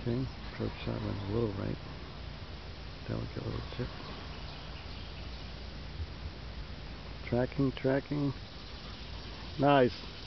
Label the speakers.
Speaker 1: Okay, approach shot went a little right. Delicate little chip. Tracking. Nice.